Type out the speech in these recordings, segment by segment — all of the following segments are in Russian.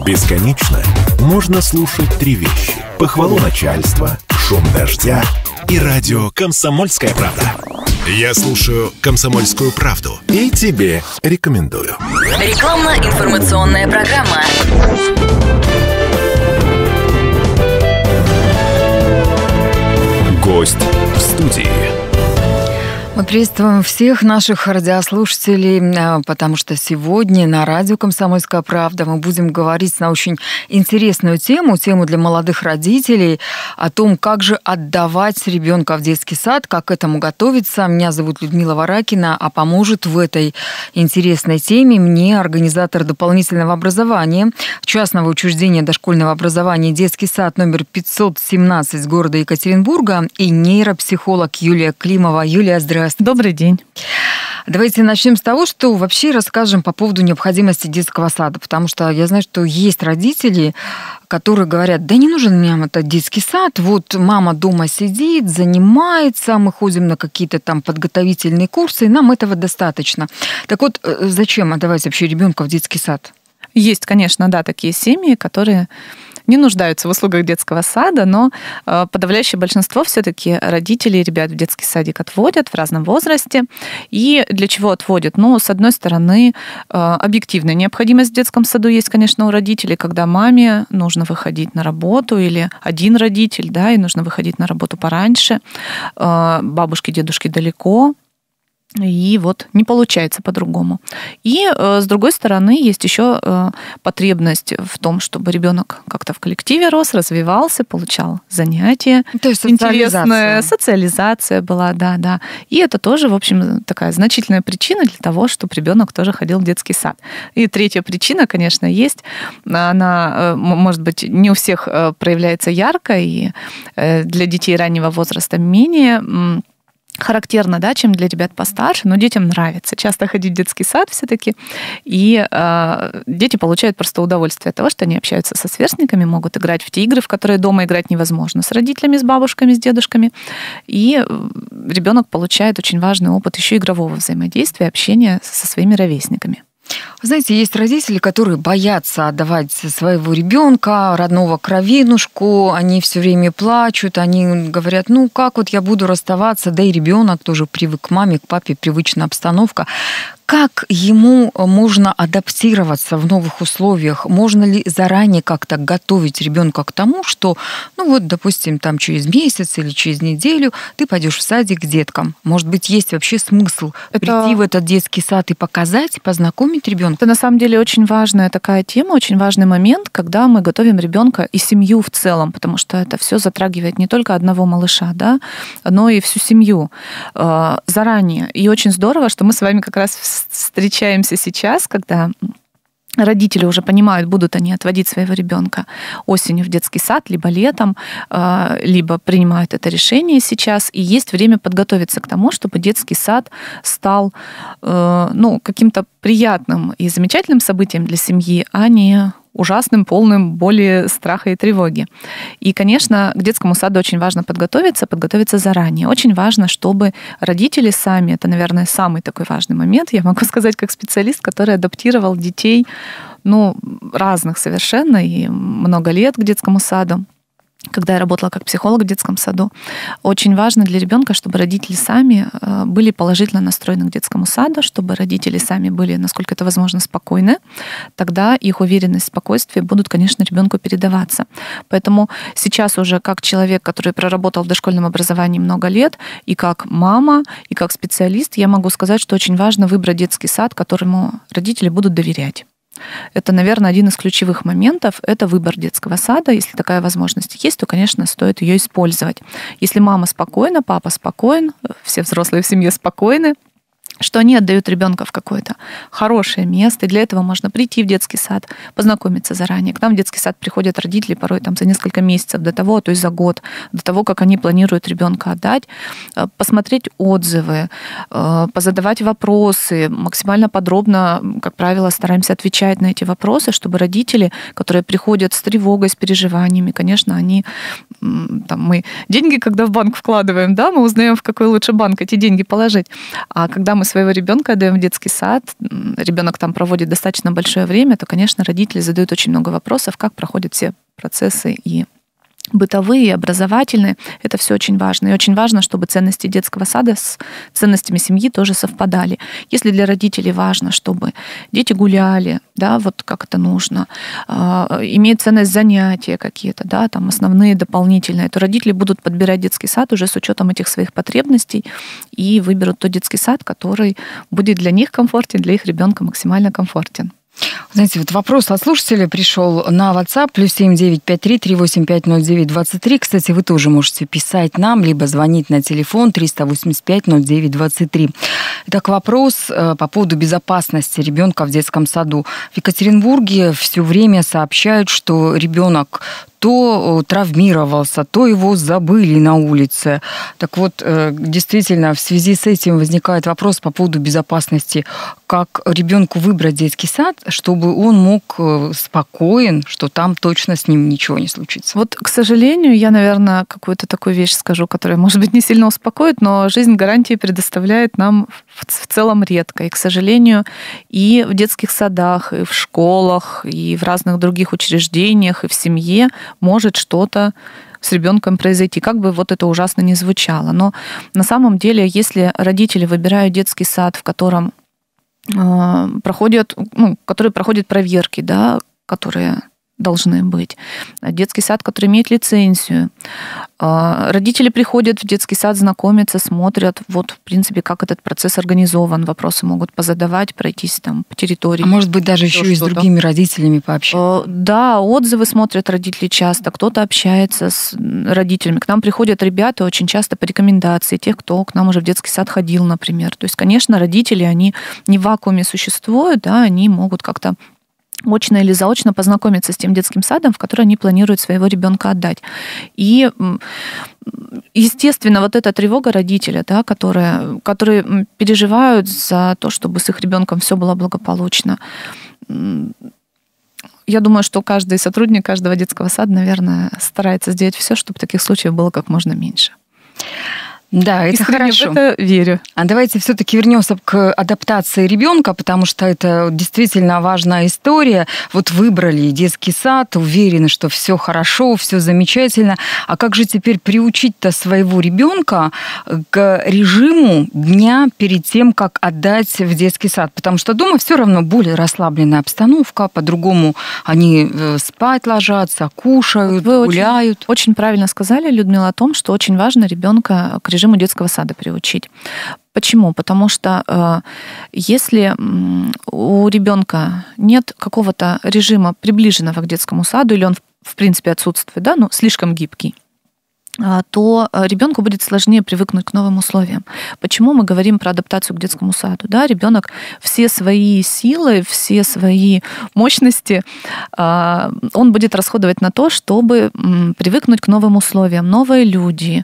Бесконечно можно слушать три вещи: похвалу начальства, шум дождя и радио «Комсомольская правда». Я слушаю «Комсомольскую правду» и тебе рекомендую. Рекламно-информационная программа. Гость в студии. Мы приветствуем всех наших радиослушателей, потому что сегодня на радио «Комсомольская правда» мы будем говорить на очень интересную тему для молодых родителей, о том, как же отдавать ребенка в детский сад, как к этому готовиться. Меня зовут Людмила Варакина, а поможет в этой интересной теме мне организатор дополнительного образования частного учреждения дошкольного образования «Детский сад» номер 517 города Екатеринбурга и нейропсихолог Юлия Климова. Юлия, здравствуйте. Добрый день. Давайте начнем с того, что вообще расскажем по поводу необходимости детского сада, потому что я знаю, что есть родители, которые говорят: да не нужен нам этот детский сад, вот мама дома сидит, занимается, мы ходим на какие-то там подготовительные курсы, и нам этого достаточно. Так вот, зачем отдавать вообще ребенка в детский сад? Есть, конечно, да, такие семьи, которые не нуждаются в услугах детского сада, но подавляющее большинство все-таки родителей ребят в детский садик отводят в разном возрасте. И для чего отводят? Ну, с одной стороны, объективная необходимость в детском саду есть, конечно, у родителей, когда маме нужно выходить на работу, или один родитель, да, и нужно выходить на работу пораньше, бабушки, дедушки далеко, и вот не получается по-другому. И с другой стороны, есть еще потребность в том, чтобы ребенок как-то в коллективе рос, развивался, получал занятия. То есть интересная социализация была, да. И это тоже, в общем, такая значительная причина для того, чтобы ребенок тоже ходил в детский сад. И третья причина, конечно, есть. Она, может быть, не у всех проявляется ярко, и для детей раннего возраста менее характерно, да, чем для ребят постарше, но детям нравится часто ходить в детский сад все-таки, и дети получают просто удовольствие от того, что они общаются со сверстниками, могут играть в те игры, в которые дома играть невозможно, с родителями, с бабушками, с дедушками, и ребенок получает очень важный опыт еще игрового взаимодействия, общения со своими ровесниками. Вы знаете, есть родители, которые боятся отдавать своего ребенка, родного кровинушку, они все время плачут, они говорят: ну как вот я буду расставаться, да и ребенок тоже привык к маме, к папе, привычная обстановка. Как ему можно адаптироваться в новых условиях? Можно ли заранее как-то готовить ребенка к тому, что, ну вот, допустим, там через месяц или через неделю ты пойдешь в садик к деткам? Может быть, есть вообще смысл прийти в этот детский сад и показать, познакомить ребенка? Это на самом деле очень важная такая тема, очень важный момент, когда мы готовим ребенка и семью в целом, потому что это все затрагивает не только одного малыша, да, но и всю семью заранее. И очень здорово, что мы с вами как раз встречаемся сейчас, когда родители уже понимают, будут они отводить своего ребенка осенью в детский сад, либо летом, либо принимают это решение сейчас, и есть время подготовиться к тому, чтобы детский сад стал каким-то приятным и замечательным событием для семьи, а не ужасным, полным боли, страха и тревоги. И, конечно, к детскому саду очень важно подготовиться заранее. Очень важно, чтобы родители сами, это, наверное, самый такой важный момент, я могу сказать, как специалист, который адаптировал детей, разных совершенно, и много лет к детскому саду, когда я работала как психолог в детском саду. Очень важно для ребенка, чтобы родители сами были положительно настроены к детскому саду, чтобы родители сами были, насколько это возможно, спокойны. Тогда их уверенность, спокойствие будут, конечно, ребенку передаваться. Поэтому сейчас уже как человек, который проработал в дошкольном образовании много лет, и как мама, и как специалист, я могу сказать, что очень важно выбрать детский сад, которому родители будут доверять. Это, наверное, один из ключевых моментов. Это выбор детского сада. Если такая возможность есть, то, конечно, стоит ее использовать. Если мама спокойна, папа спокоен, все взрослые в семье спокойны, что они отдают ребенка в какое-то хорошее место, и для этого можно прийти в детский сад, познакомиться заранее. К нам в детский сад приходят родители порой там за несколько месяцев до того, а то и за год, до того, как они планируют ребенка отдать, посмотреть отзывы, позадавать вопросы, максимально подробно, как правило, стараемся отвечать на эти вопросы, чтобы родители, которые приходят с тревогой, с переживаниями, конечно, мы деньги, когда в банк вкладываем, да, мы узнаем, в какой лучше банк эти деньги положить. А когда мы своего ребенка отдаем в детский сад, ребенок там проводит достаточно большое время, то, конечно, родители задают очень много вопросов, как проходят все процессы и бытовые, образовательные. Это все очень важно. И очень важно, чтобы ценности детского сада с ценностями семьи тоже совпадали. Если для родителей важно, чтобы дети гуляли, да, вот как это нужно, имеет ценность занятия какие-то, да, там основные, дополнительные, то родители будут подбирать детский сад уже с учетом этих своих потребностей и выберут тот детский сад, который будет для них комфортен, для их ребенка максимально комфортен. Знаете, вот вопрос от слушателя пришел на WhatsApp +7 953 385 0923. Кстати, вы тоже можете писать нам, либо звонить на телефон 385 0923. Итак, вопрос по поводу безопасности ребенка в детском саду. В Екатеринбурге все время сообщают, что ребенок то травмировался, то его забыли на улице. Так вот, действительно, в связи с этим возникает вопрос по поводу безопасности. Как ребенку выбрать детский сад, чтобы он мог спокоен, что там точно с ним ничего не случится? Вот, к сожалению, я, наверное, какую-то такую вещь скажу, которая, может быть, не сильно успокоит, но жизнь гарантии предоставляет нам в целом редко. И, к сожалению, и в детских садах, и в школах, и в разных других учреждениях, и в семье может что-то с ребенком произойти, как бы вот это ужасно ни звучало. Но на самом деле, если родители выбирают детский сад, в котором который проходит проверки, да, которые должны быть, детский сад, который имеет лицензию. Родители приходят в детский сад, знакомятся, смотрят, вот, в принципе, как этот процесс организован, вопросы могут позадавать, пройтись там по территории. А может быть, даже еще и с другими родителями пообщаться? Да, отзывы смотрят родители часто, кто-то общается с родителями. К нам приходят ребята очень часто по рекомендации тех, кто к нам уже в детский сад ходил, например. То есть, конечно, родители, они не в вакууме существуют, да, они могут как-то очно или заочно познакомиться с тем детским садом, в который они планируют своего ребенка отдать. И, естественно, вот эта тревога родителя, да, которые переживают за то, чтобы с их ребенком все было благополучно. Я думаю, что каждый сотрудник каждого детского сада, наверное, старается сделать все, чтобы таких случаев было как можно меньше. Да, это хорошо. В это верю. А давайте все-таки вернемся к адаптации ребенка, потому что это действительно важная история. Вот выбрали детский сад, уверены, что все хорошо, все замечательно. А как же теперь приучить-то своего ребенка к режиму дня перед тем, как отдать в детский сад? Потому что дома все равно более расслабленная обстановка, по-другому они спать ложатся, кушают, гуляют. Очень правильно сказали, Людмила, о том, что очень важно ребенка к режиму детского сада приучить. Почему? Потому что если у ребенка нет какого-то режима, приближенного к детскому саду, или он в принципе отсутствует, да, ну, слишком гибкий, то ребенку будет сложнее привыкнуть к новым условиям. Почему мы говорим про адаптацию к детскому саду? Да, ребенок все свои силы, все свои мощности он будет расходовать на то, чтобы привыкнуть к новым условиям. Новые люди,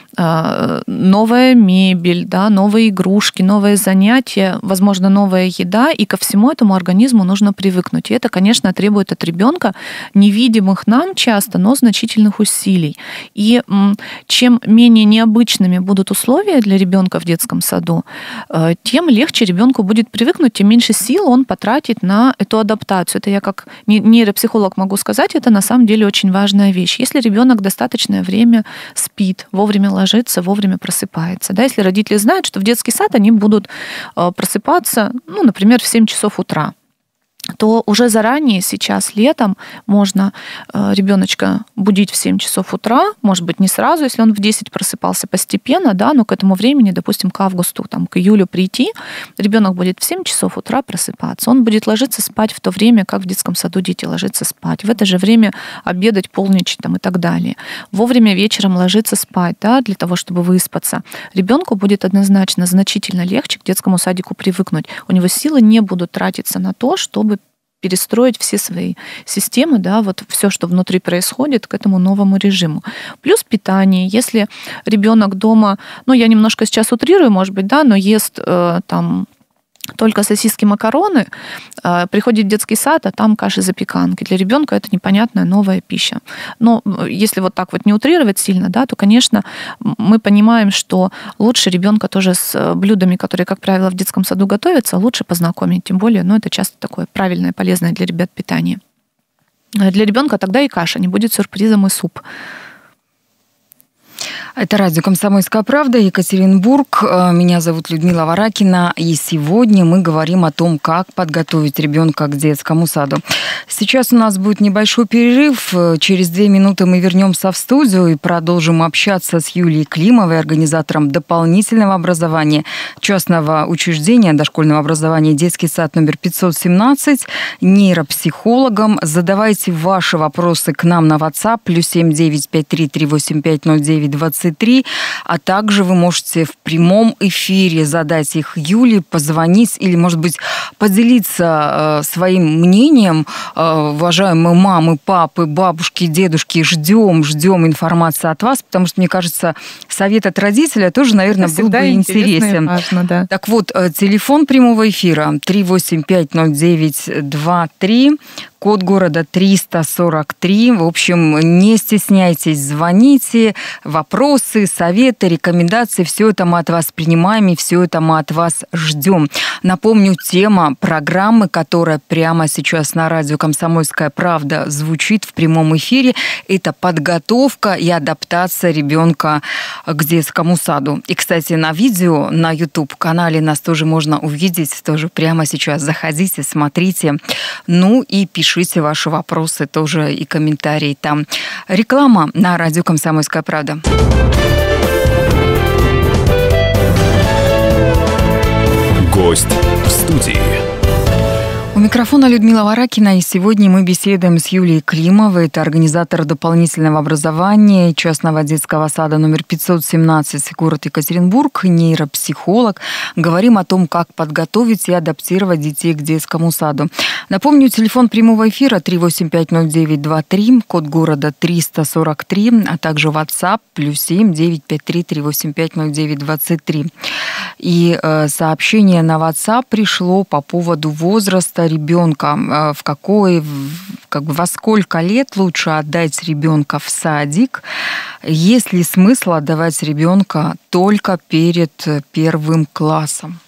новая мебель, да, новые игрушки, новые занятия, возможно, новая еда, и ко всему этому организму нужно привыкнуть. И это, конечно, требует от ребенка невидимых нам часто, но значительных усилий. И чем менее необычными будут условия для ребенка в детском саду, тем легче ребенку будет привыкнуть, тем меньше сил он потратит на эту адаптацию. Это я как нейропсихолог могу сказать, это на самом деле очень важная вещь. Если ребенок достаточное время спит, вовремя ложится, вовремя просыпается. Да, если родители знают, что в детский сад они будут просыпаться, ну, например, в 7 часов утра, то уже заранее сейчас летом можно ребеночка будить в 7 часов утра, может быть, не сразу, если он в 10 просыпался постепенно, да, но к этому времени, допустим, к августу, там, к июлю прийти, ребенок будет в 7 часов утра просыпаться. Он будет ложиться спать в то время, как в детском саду дети ложатся спать. В это же время обедать, полничать там, и так далее. Вовремя вечером ложиться спать, да, для того, чтобы выспаться. Ребенку будет однозначно значительно легче к детскому садику привыкнуть. У него силы не будут тратиться на то, чтобы перестроить все свои системы, да, вот все, что внутри происходит, к этому новому режиму. Плюс питание. Если ребенок дома, ну, я немножко сейчас утрирую, может быть, да, но ест там только сосиски, макароны, приходит в детский сад, а там каши, запеканки. Для ребенка это непонятная новая пища. Но если вот так вот не утрировать сильно, да, то, конечно, мы понимаем, что лучше ребенка тоже с блюдами, которые, как правило, в детском саду готовятся, лучше познакомить. Тем более, это часто такое правильное, полезное для ребят питание. Для ребенка тогда и каша, не будет сюрпризом и суп. Это радио «Комсомольская правда», Екатеринбург. Меня зовут Людмила Варакина, и сегодня мы говорим о том, как подготовить ребенка к детскому саду. Сейчас у нас будет небольшой перерыв. Через 2 минуты мы вернемся в студию и продолжим общаться с Юлией Климовой, организатором дополнительного образования частного учреждения дошкольного образования «Детский сад номер 517», нейропсихологом. Задавайте ваши вопросы к нам на WhatsApp +7 953 385 09 23, а также вы можете в прямом эфире задать их Юле, позвонить или, может быть, поделиться своим мнением. Уважаемые мамы, папы, бабушки, дедушки, ждем информации от вас, потому что, мне кажется, совет от родителя тоже, наверное, был бы интересен. Важно, да. Так вот, телефон прямого эфира 3850923, код города 343. В общем, не стесняйтесь, звоните, вопросы, советы, рекомендации, все это мы от вас принимаем и все это мы от вас ждем. Напомню, тема программы, которая прямо сейчас на радио «Комсомольская правда» звучит в прямом эфире, это подготовка и адаптация ребенка к детскому саду. И, кстати, на видео на YouTube-канале нас тоже можно увидеть, тоже прямо сейчас. Заходите, смотрите, и пишите ваши вопросы тоже и комментарии там. Реклама на радио «Комсомольская правда». Гость в студии. У микрофона Людмила Варакина, и сегодня мы беседуем с Юлией Климовой. Это организатор дополнительного образования частного детского сада номер 517, город Екатеринбург, нейропсихолог. Говорим о том, как подготовить и адаптировать детей к детскому саду. Напомню, телефон прямого эфира 3850923, код города 343, а также WhatsApp +7 953 385 0923. И сообщение на WhatsApp пришло по поводу возраста ребенка, во сколько лет лучше отдать ребенка в садик, есть ли смысл отдавать ребенка только перед 1 классом?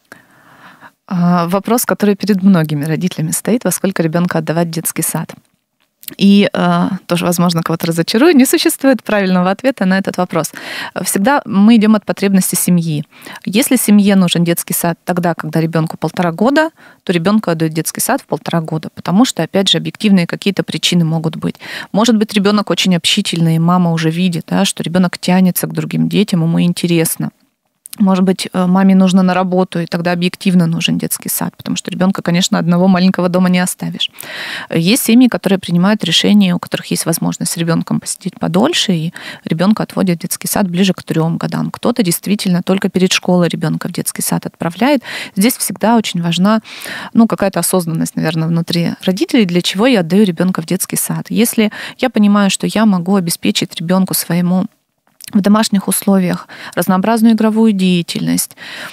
Вопрос, который перед многими родителями стоит: во сколько ребенка отдавать в детский сад. И тоже, возможно, кого-то разочарую, не существует правильного ответа на этот вопрос. Всегда мы идем от потребности семьи. Если семье нужен детский сад тогда, когда ребенку 1,5 года, то ребенку отдают детский сад в 1,5 года, потому что, опять же, объективные какие-то причины могут быть. Может быть, ребенок очень общительный, и мама уже видит, что ребенок тянется к другим детям, ему интересно. Может быть, маме нужно на работу, и тогда объективно нужен детский сад, потому что ребенка, конечно, одного маленького дома не оставишь. Есть семьи, которые принимают решения, у которых есть возможность с ребенком посидеть подольше, и ребенка отводят в детский сад ближе к 3 годам. Кто-то действительно только перед школой ребенка в детский сад отправляет. Здесь всегда очень важна какая-то осознанность, наверное, внутри родителей, для чего я отдаю ребенка в детский сад. Если я понимаю, что я могу обеспечить ребенку своему в домашних условиях разнообразную игровую деятельность,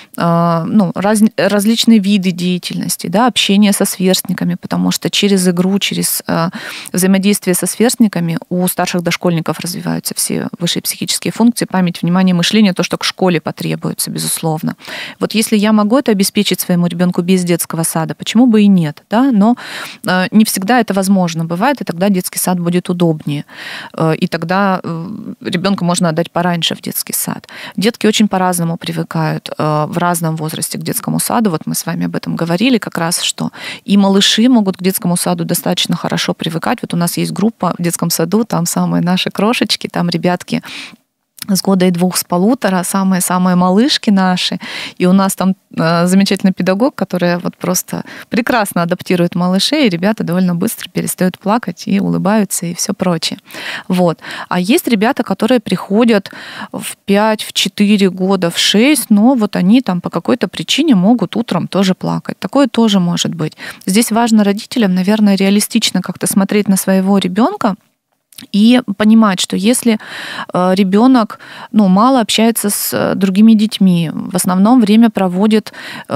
различные виды деятельности, общение со сверстниками, потому что через игру, через взаимодействие со сверстниками у старших дошкольников развиваются все высшие психические функции, память, внимание, мышление, то, что к школе потребуется, безусловно. Вот если я могу это обеспечить своему ребенку без детского сада, почему бы и нет, но не всегда это возможно бывает, и тогда детский сад будет удобнее, и тогда ребенка можно отдать пораньше в детский сад. Детки очень по-разному привыкают в разном возрасте к детскому саду. Вот мы с вами об этом говорили как раз, что и малыши могут к детскому саду достаточно хорошо привыкать. Вот у нас есть группа в детском саду, там самые наши крошечки, там ребятки с 1 и 2,5, самые-самые малышки наши. И у нас там замечательный педагог, который вот просто прекрасно адаптирует малышей, и ребята довольно быстро перестают плакать и улыбаются, и все прочее. Вот. А есть ребята, которые приходят в 5, в 4 года, в 6, но вот они там по какой-то причине могут утром тоже плакать. Такое тоже может быть. Здесь важно родителям, наверное, реалистично как-то смотреть на своего ребенка И понимать, что если ребенок мало общается с другими детьми, в основном время проводит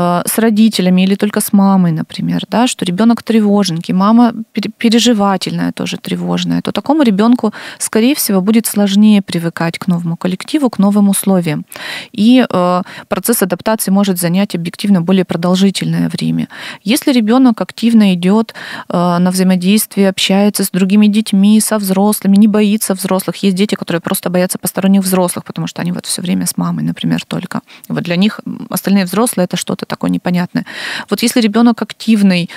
с родителями или только с мамой, например, да, что ребенок тревожненький, мама переживательная, тоже тревожная, то такому ребенку, скорее всего, будет сложнее привыкать к новому коллективу, к новым условиям. И процесс адаптации может занять объективно более продолжительное время. Если ребенок активно идет на взаимодействие, общается с другими детьми, со взрослыми, не боится взрослых. Есть дети, которые просто боятся посторонних взрослых, потому что они вот все время с мамой, например, только. И вот для них остальные взрослые — это что-то такое непонятное. Вот если ребенок активный,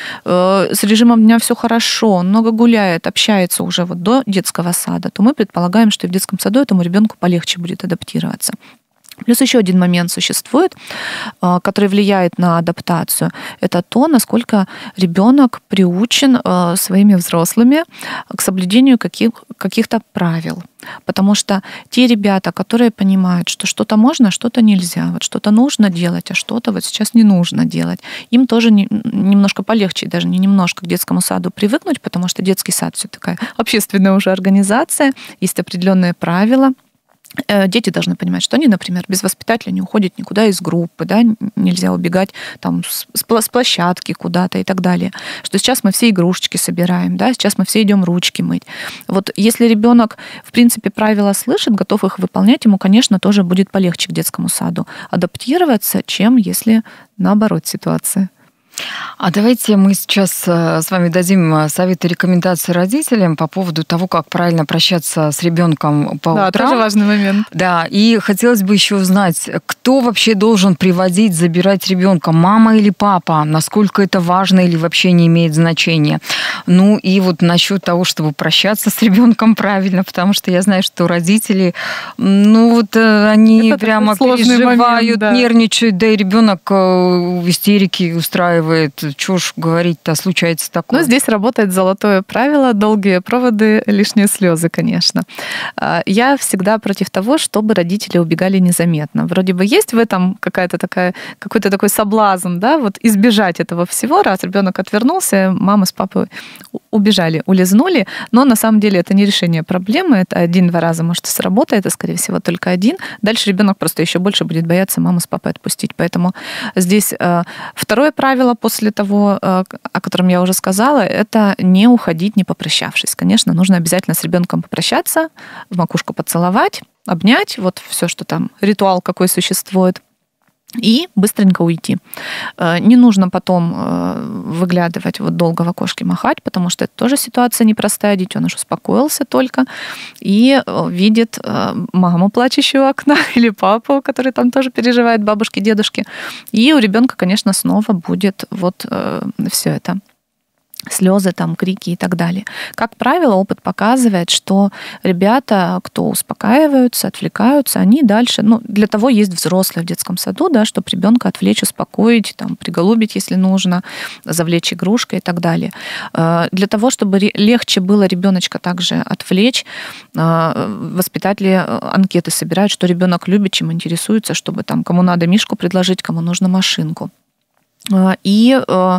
с режимом дня все хорошо, он много гуляет, общается уже вот до детского сада, то мы предполагаем, что и в детском саду этому ребенку полегче будет адаптироваться. Плюс еще один момент существует, который влияет на адаптацию. Это то, насколько ребенок приучен своими взрослыми к соблюдению каких-то правил. Потому что те ребята, которые понимают, что что-то можно, а что-то нельзя, вот что-то нужно делать, а что-то вот сейчас не нужно делать, им тоже немножко полегче, даже не немножко, к детскому саду привыкнуть, потому что детский сад все такая общественная уже организация, есть определенные правила. Дети должны понимать, что они, например, без воспитателя не уходят никуда из группы, да, нельзя убегать там с площадки куда-то и так далее. Что сейчас мы все игрушечки собираем, да, сейчас мы все идем ручки мыть. Вот если ребенок, в принципе, правила слышит, готов их выполнять, ему, конечно, тоже будет полегче к детскому саду адаптироваться, чем если наоборот ситуация. А давайте мы сейчас с вами дадим советы и рекомендации родителям по поводу того, как правильно прощаться с ребенком по утрам. Да, тоже важный момент. Да, и хотелось бы еще узнать, кто вообще должен приводить, забирать ребенка, мама или папа, насколько это важно или вообще не имеет значения. Ну и вот насчет того, чтобы прощаться с ребенком правильно, потому что я знаю, что родители, они это прямо переживают, момент, да. Нервничают, да и ребенок в истерике устраивает. Чего ж говорить-то, случается такое. Ну, здесь работает золотое правило: долгие проводы, лишние слезы, конечно. Я всегда против того, чтобы родители убегали незаметно. Вроде бы есть в этом какой-то такой соблазн, да, вот избежать этого всего, раз ребенок отвернулся, мама с папой убежали, улизнули, но на самом деле это не решение проблемы, это 1-2 раза может сработать, это, скорее всего, только один. Дальше ребенок просто еще больше будет бояться маму с папой отпустить. Поэтому здесь второе правило после того, о котором я уже сказала, это не уходить, не попрощавшись. Конечно, нужно обязательно с ребенком попрощаться, в макушку поцеловать, обнять, вот все, что там, ритуал какой существует, и быстренько уйти. Не нужно потом выглядывать, вот долго в окошке махать, потому что это тоже ситуация непростая. Детеныш успокоился только и видит маму, плачущую у окна, или папу, который там тоже переживает, бабушки, дедушки. И у ребенка, конечно, снова будет вот все это. Слезы, там, крики и так далее. Как правило, опыт показывает, что ребята, кто успокаиваются, отвлекаются, они дальше, для того есть взрослые в детском саду, да, чтобы ребенка отвлечь, успокоить, там, приголубить, если нужно, завлечь игрушкой и так далее. Для того, чтобы легче было ребеночка также отвлечь, воспитатели анкеты собирают, что ребенок любит, чем интересуется, чтобы там кому надо мишку предложить, кому нужно машинку. И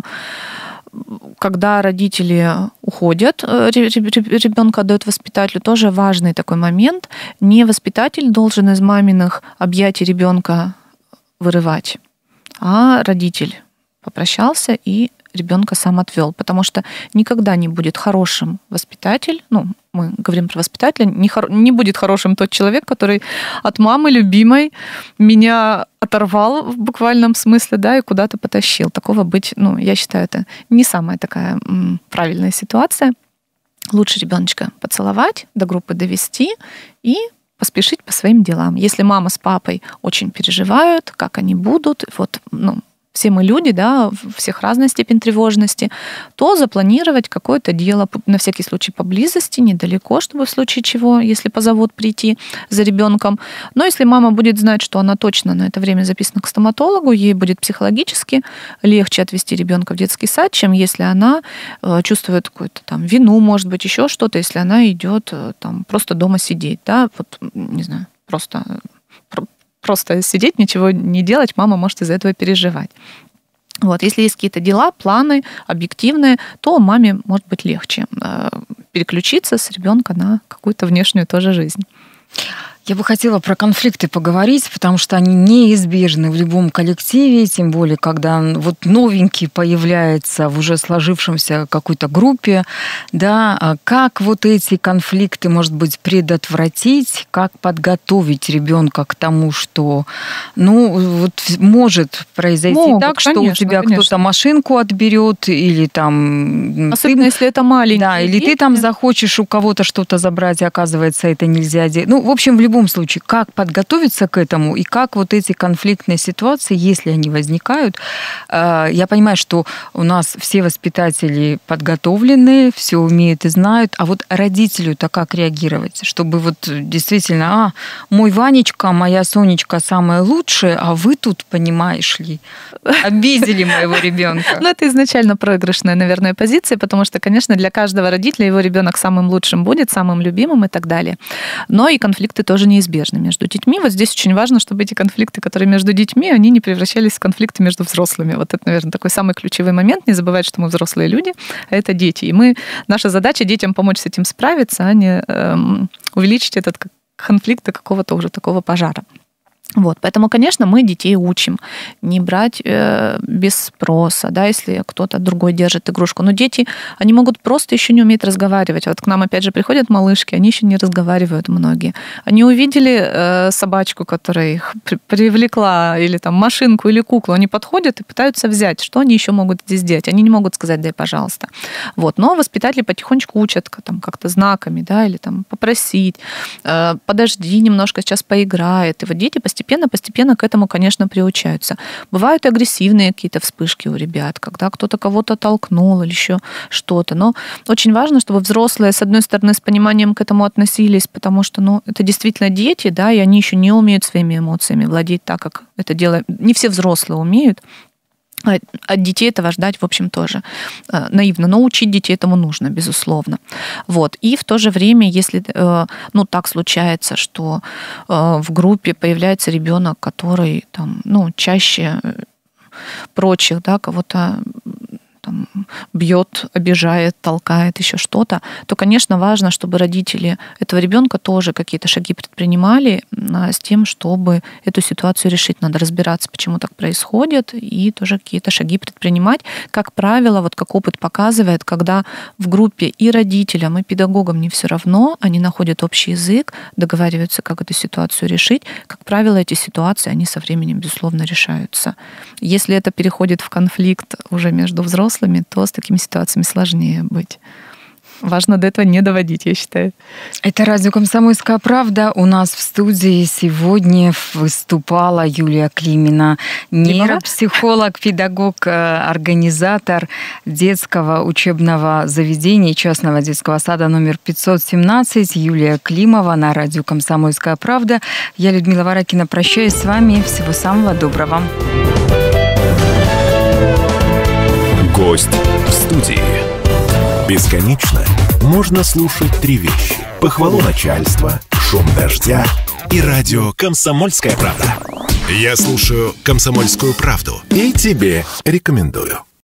когда родители уходят, ребенка отдают воспитателю, тоже важный такой момент. Не воспитатель должен из маминых объятий ребенка вырывать, а родитель попрощался и ребенка сам отвел, потому что никогда не будет хорошим воспитатель, мы говорим про воспитателя, не будет хорошим тот человек, который от мамы любимой меня оторвал в буквальном смысле, да, и куда-то потащил. Такого быть, я считаю, это не самая такая правильная ситуация. Лучше ребеночка поцеловать, до группы довести и поспешить по своим делам. Если мама с папой очень переживают, как они будут, все мы люди, да, у всех разная степень тревожности, то запланировать какое-то дело, на всякий случай поблизости, недалеко, чтобы в случае чего, если позовут, прийти за ребенком. Но если мама будет знать, что она точно на это время записана к стоматологу, ей будет психологически легче отвести ребенка в детский сад, чем если она чувствует какую-то там вину, может быть, еще что-то, если она идет там просто дома сидеть, да, вот, не знаю, просто сидеть, ничего не делать, мама может из-за этого переживать. Вот. Если есть какие-то дела, планы объективные, то маме может быть легче переключиться с ребенка на какую-то внешнюю тоже жизнь. Я бы хотела про конфликты поговорить, потому что они неизбежны в любом коллективе, тем более, когда вот новенький появляется в уже сложившемся какой-то группе, да, как вот эти конфликты, может быть, предотвратить, как подготовить ребенка к тому, что, вот может произойти так, что у тебя кто-то машинку отберет, или там... Особенно, если это маленький. Да, или ты там захочешь у кого-то что-то забрать, и оказывается, это нельзя делать. В общем, в любом случае, как подготовиться к этому и как вот эти конфликтные ситуации, если они возникают, я понимаю, что у нас все воспитатели подготовлены, все умеют и знают, а вот родителю-то как реагировать, чтобы вот действительно, мой Ванечка, моя Сонечка самая лучшая, а вы тут, понимаешь ли, обидели моего ребенка. Это изначально проигрышная, наверное, позиция, потому что, конечно, для каждого родителя его ребенок самым лучшим будет, самым любимым и так далее. Но и конфликты тоже неизбежны между детьми. Вот здесь очень важно, чтобы эти конфликты, которые между детьми, они не превращались в конфликты между взрослыми. Вот это, наверное, такой самый ключевой момент. Не забывать, что мы взрослые люди, а это дети. И наша задача детям помочь с этим справиться, а не увеличить этот конфликт до какого-то уже такого пожара. Поэтому, конечно, мы детей учим не брать без спроса, да, если кто-то другой держит игрушку. Но дети, они могут просто еще не уметь разговаривать. Вот к нам, опять же, приходят малышки, они еще не разговаривают многие. Они увидели собачку, которая их привлекла, или там машинку, или куклу, они подходят и пытаются взять. Что они еще могут здесь сделать? Они не могут сказать «дай, пожалуйста». Но воспитатели потихонечку учат как-то знаками, да, или там попросить, подожди немножко, сейчас поиграет. И вот дети постепенно к этому, конечно, приучаются. Бывают агрессивные какие-то вспышки у ребят, когда кто-то кого-то толкнул или еще что-то. Но очень важно, чтобы взрослые, с одной стороны, с пониманием к этому относились, потому что, это действительно дети, да, и они еще не умеют своими эмоциями владеть так, как это делают. Не все взрослые умеют. От детей этого ждать, в общем, тоже наивно. Но учить детей этому нужно, безусловно. И в то же время, если так случается, что в группе появляется ребенок, который там, чаще прочих, да, кого-то там, бьет, обижает, толкает, еще что-то, то, конечно, важно, чтобы родители этого ребенка тоже какие-то шаги предпринимали с тем, чтобы эту ситуацию решить. Надо разбираться, почему так происходит, и тоже какие-то шаги предпринимать. Как правило, как опыт показывает, когда в группе и родителям, и педагогам не все равно, они находят общий язык, договариваются, как эту ситуацию решить. Как правило, эти ситуации, они со временем, безусловно, решаются. Если это переходит в конфликт уже между взрослыми, то с такими ситуациями сложнее быть. Важно до этого не доводить, я считаю. Это радио «Комсомольская правда». У нас в студии сегодня выступала Юлия Климина, нейропсихолог, педагог, организатор детского учебного заведения, частного детского сада номер 517. Юлия Климова на радио «Комсомольская правда». Я, Людмила Варакина, прощаюсь с вами. Всего самого доброго. Гость в студии. Бесконечно можно слушать три вещи: похвалу начальства, шум дождя и радио «Комсомольская правда». Я слушаю «Комсомольскую правду» и тебе рекомендую.